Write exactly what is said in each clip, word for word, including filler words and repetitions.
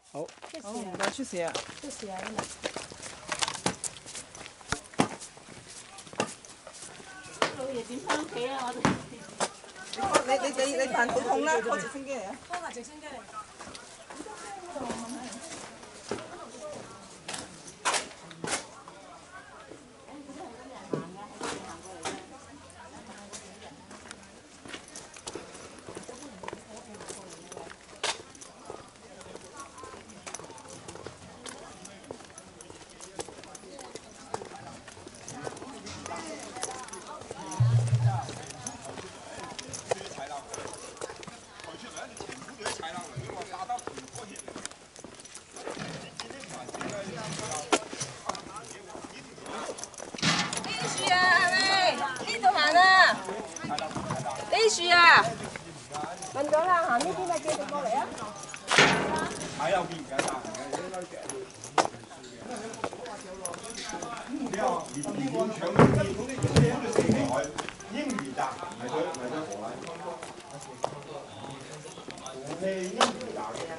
好， 好，唔該出事啊！ 出事啊！今日。老爺點翻屋企啊？我哋。 你你你你飯肚痛啦，開直升機嚟啊！ 開架直升機嚟。 呢樹啊，問咗啦，行呢邊咪繼續過嚟啊！ 喺右邊嘅，但係應該嘅。你話連連搶嘅啲，英語咋？唔係佢唔係佢荷蘭。我係英語咋嘅。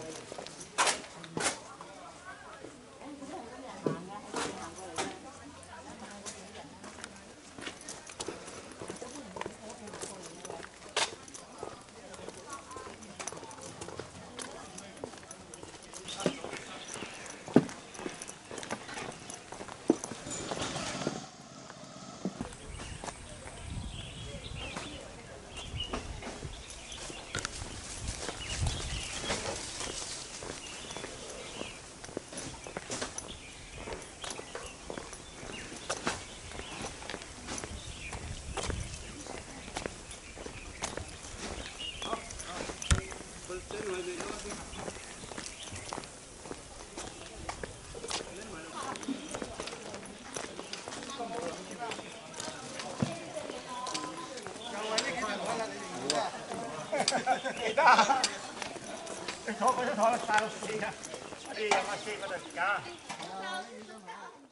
記得啊！你坐嗰張台晒到死啊！我哋有乜事嗰度而家。